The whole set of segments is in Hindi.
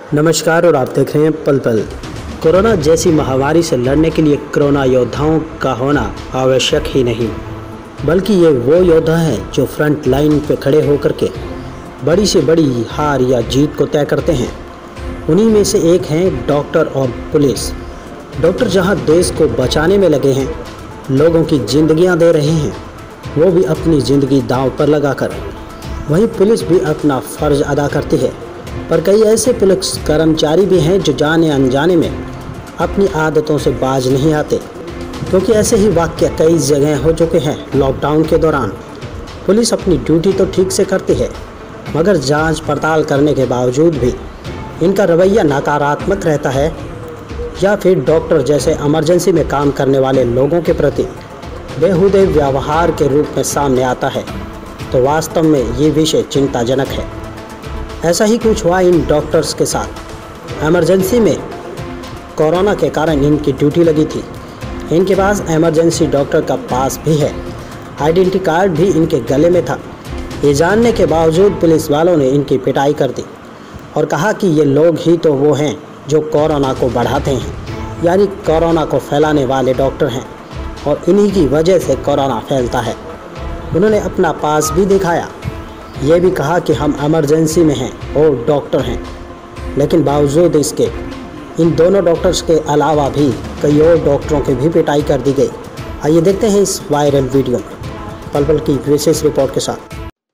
नमस्कार और आप देख रहे हैं पल पल। कोरोना जैसी महामारी से लड़ने के लिए कोरोना योद्धाओं का होना आवश्यक ही नहीं, बल्कि ये वो योद्धा हैं जो फ्रंट लाइन पे खड़े होकर के बड़ी से बड़ी हार या जीत को तय करते हैं। उन्हीं में से एक हैं डॉक्टर और पुलिस। डॉक्टर जहां देश को बचाने में लगे हैं, लोगों की ज़िंदगियां दे रहे हैं, वो भी अपनी ज़िंदगी दांव पर लगाकर। वहीं पुलिस भी अपना फ़र्ज़ अदा करती है, पर कई ऐसे पुलिस कर्मचारी भी हैं जो जाने अनजाने में अपनी आदतों से बाज नहीं आते, क्योंकि ऐसे ही वाक़या कई जगह हो चुके हैं। लॉकडाउन के दौरान पुलिस अपनी ड्यूटी तो ठीक से करती है, मगर जांच पड़ताल करने के बावजूद भी इनका रवैया नकारात्मक रहता है, या फिर डॉक्टर जैसे इमरजेंसी में काम करने वाले लोगों के प्रति बेहुदे व्यवहार के रूप में सामने आता है। तो वास्तव में ये विषय चिंताजनक है। ऐसा ही कुछ हुआ इन डॉक्टर्स के साथ। इमरजेंसी में कोरोना के कारण इनकी ड्यूटी लगी थी। इनके पास इमरजेंसी डॉक्टर का पास भी है, आइडेंटिटी कार्ड भी इनके गले में था। ये जानने के बावजूद पुलिस वालों ने इनकी पिटाई कर दी और कहा कि ये लोग ही तो वो हैं जो कोरोना को बढ़ाते हैं, यानी कोरोना को फैलाने वाले डॉक्टर हैं, और इन्हीं की वजह से कोरोना फैलता है। उन्होंने अपना पास भी दिखाया, ये भी कहा कि हम इमरजेंसी में हैं और डॉक्टर हैं, लेकिन बावजूद इसके इन दोनों डॉक्टर्स के अलावा भी कई और डॉक्टरों की भी पिटाई कर दी गई। आइए देखते हैं इस वायरल वीडियो में पल पल की विशेष रिपोर्ट के साथ।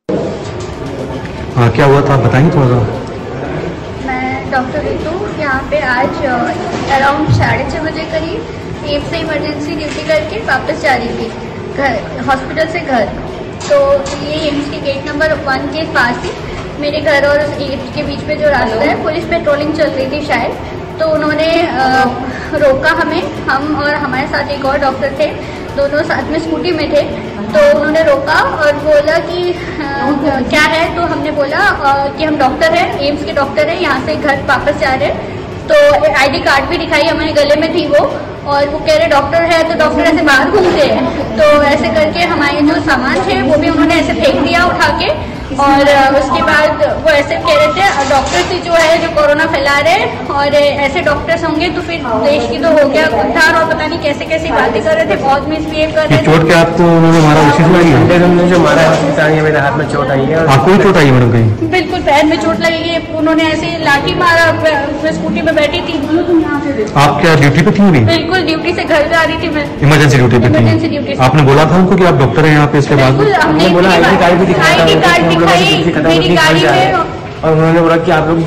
हाँ, क्या हुआ था बताएंगे थोड़ा सा। मैं डॉक्टर रितु यहाँ पे आज अराउंड 6:30 बजे करीब एम्स से इमरजेंसी ड्यूटी करके वापस जा रही थी घर, हॉस्पिटल से घर। तो ये एम्स के गेट नंबर 1 के पास ही मेरे घर और एम्स के बीच में जो रास्ता है, पुलिस पेट्रोलिंग चल रही थी शायद, तो उन्होंने रोका हमें। हम और हमारे साथ एक और डॉक्टर थे, दोनों साथ में स्कूटी में थे। तो उन्होंने रोका और बोला कि क्या है, तो हमने बोला कि हम डॉक्टर हैं, एम्स के डॉक्टर हैं, यहाँ से घर वापस जा रहे हैं। तो आईडी कार्ड भी दिखाई, हमारे गले में थी वो, और वो कह रहे डॉक्टर है, तो डॉक्टर ऐसे बाहर घूमते हैं। तो ऐसे करके हमारे जो सामान थे वो भी उन्होंने ऐसे फेंक दिया उठा के, और उसके बाद वो ऐसे कह रहे थे डॉक्टर्स ही जो है जो कोरोना फैला रहे हैं, और ऐसे डॉक्टर्स होंगे तो फिर देश की तो हो गया उद्धार, और पता नहीं कैसे कैसी बातें कर रहे थे, बहुत मिसबिहेव कर रहे थे। चोट के आपको उन्होंने मारा, उसी से लगी है? हमने जो मारा है मेरे हाथ में चोट आई है। आपको भी चोट आई है मैडम कहीं? बिल्कुल, पैर में चोट लगी है। उन्होंने ऐसे लाठी मारा, मैं स्कूटी में बैठी थी। आप क्या ड्यूटी पे थी? बिल्कुल, ड्यूटी से घर जा रही थी मैं, इमरजेंसी ड्यूटी पे इमरजेंसी थी। ड्यूटी। आपने बोला था उनको कि आप डॉक्टर हैं यहाँ पे? इसके बाद हमने बोला आईडी कार्ड भी दिखाया, आईडी कार्ड दिखाई मेरी गाड़ी में, और उन्होंने बोला कि आप लोग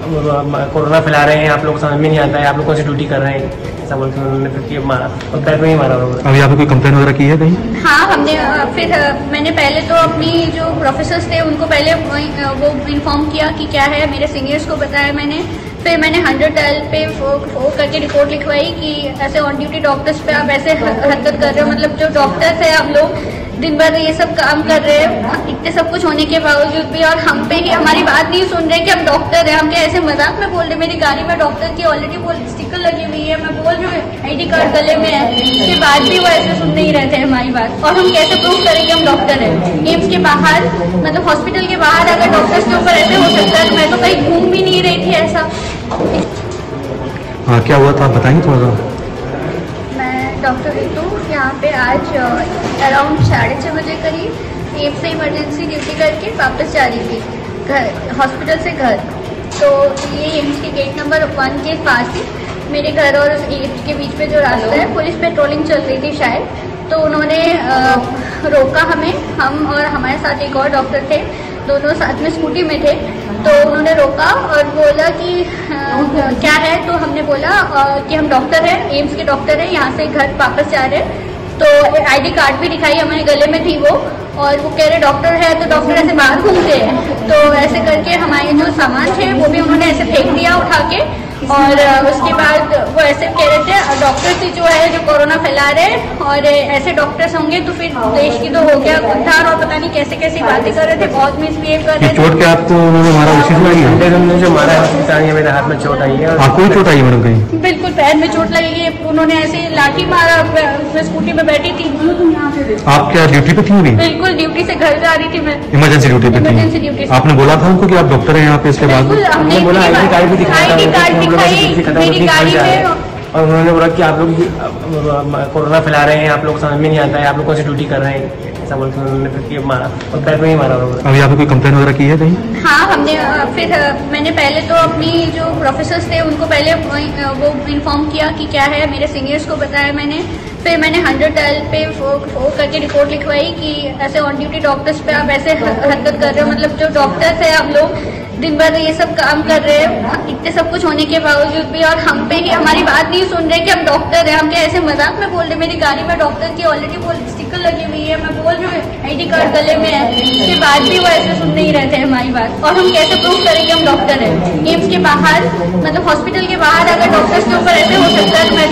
कोरोना फैला रहे हैं, आप लोग को समझ में नहीं आता है, आप लोग कौन सी ड्यूटी कर रहे हैं, ऐसा बोलकर उन्होंने फिर मारा और पैर में ही मारा उन्होंने। अभी आपने कोई कंप्लेन वगैरह की है कहीं? हाँ, हमने फिर मैंने पहले तो अपनी जो प्रोफेसर्स थे उनको पहले वो इन्फॉर्म किया कि क्या है, मेरे सीनियर्स को बताया मैंने। फिर मैंने 100 डायल पे फोन करके रिपोर्ट लिखवाई कि ऐसे ऑन ड्यूटी डॉक्टर्स पे आप ऐसे हरकत कर रहे हो, मतलब जो डॉक्टर्स है आप लोग दिन भर ये सब काम कर रहे हैं, इतने सब कुछ होने के बावजूद भी, और हम पे ही हमारी बात नहीं सुन रहे कि हम डॉक्टर हैं। हम क्या ऐसे मजाक में बोल रहे? मेरी गाड़ी में डॉक्टर की ऑलरेडी वो स्टिकर लगी हुई है, मैं बोल रही हूँ आईडी कार्ड गले में है, उसके बाद भी वो ऐसे सुन नहीं रहे थे हमारी बात। और हम कैसे प्रूव करें कि हम डॉक्टर हैं? एम्स के बाहर, मतलब हॉस्पिटल के बाहर अगर डॉक्टर्स के ऊपर ऐसे हो सकता है, तो मैं तो कहीं घूम भी नहीं रही थी ऐसा। हाँ, क्या हुआ था बताएंगे थोड़ा सा। मैं डॉक्टर रितु यहाँ पे आज अराउंड 6:30 बजे करीब एम्स से इमरजेंसी ड्यूटी करके वापस जा रही थी घर, हॉस्पिटल से घर। तो ये एम्स के गेट नंबर 1 के पास ही मेरे घर और एम्स के बीच में जो रास्ता है, पुलिस पेट्रोलिंग चल रही थी शायद, तो उन्होंने रोका हमें। हम और हमारे साथ एक और डॉक्टर थे, दोनों साथ में स्कूटी में थे। तो उन्होंने रोका और बोला कि क्या है, तो हमने बोला कि हम डॉक्टर हैं, एम्स के डॉक्टर हैं, यहाँ से घर वापस जा रहे हैं। तो आईडी कार्ड भी दिखाई, हमारे गले में थी वो, और वो कह रहे डॉक्टर है, तो डॉक्टर ऐसे बाहर घूमते हैं। तो ऐसे करके हमारे जो सामान थे वो भी उन्होंने ऐसे फेंक दिया उठा के, और उसके बाद वो ऐसे कह रहे थे डॉक्टर्स ही जो है जो कोरोना फैला रहे हैं और ऐसे डॉक्टर्स होंगे तो फिर देश की तो हो गया उद्धार और पता नहीं कैसे कैसी बातें कर रहे थे, बहुत मिसबिहेव कर रहे थे। चोट के आपको उन्होंने मारा उसी से आई है? उन्होंने जो मारा है पता नहीं, मेरे हाथ में चोट आई है। आपको भी चोट आई है मैडम कहीं? बिल्कुल पैर में चोट लगी है, उन्होंने ऐसे लाठी मारा, मैं स्कूटी में बैठी थी। आप क्या ड्यूटी पे थी? बिल्कुल ड्यूटी से घर जा रही थी मैं, इमरजेंसी ड्यूटी पे इमरजेंसी ड्यूटी थी? से। आपने बोला था उनको कि आप डॉक्टर हैं यहाँ पे? इसके बाद बिल्कुल हमने बोला ID कार्ड भी दिखाया था, ID कार्ड हम लोग दिखाई ऐसे खत्म मेरी होती गाड़ी घर जा रहे में। हैं। और उन्होंने बोला कि आप लोग कोरोना फैला रहे हैं, आप लोग समझ में नहीं आता है, आप लोग कौन सी ड्यूटी कर रहे हैं, ऐसा बोल के उन्होंने फिर ये मारा और पैर में ही मारा उन्होंने। अभी आपने कोई कंप्लेन वगैरह की है कहीं? हाँ हमने फिर मैंने पहले तो अपनी जो प्रोफेसर्स थे उनको पहले वो इन्फॉर्म किया कि क्या है, मेरे सीनियर्स को बताया मैंने। फिर मैंने 100 डायल पे फोन करके रिपोर्ट लिखवाई कि ऐसे ऑन ड्यूटी डॉक्टर्स पे आप ऐसे हरकत कर रहे हो, मतलब जो डॉक्टर्स है आप लोग दिन भर ये सब काम कर रहे हैं, इतने सब कुछ होने के बावजूद भी, और हम पे ही हमारी बात नहीं सुन रहे कि हम डॉक्टर हैं। हम क्या ऐसे मजाक में बोल रहे? मेरी गाड़ी में डॉक्टर की ऑलरेडी वो स्टिकर लगी हुई है, मैं बोल रही हूँ ID कार्ड गले में है, उसके बाद भी वो ऐसे सुन नहीं रहे थे हमारी बात। और हम कैसे प्रूव करें कि हम डॉक्टर हैं? एम्स के बाहर मतलब हॉस्पिटल के बाहर अगर डॉक्टर्स के ऊपर ऐसे हो सकता है तो मैं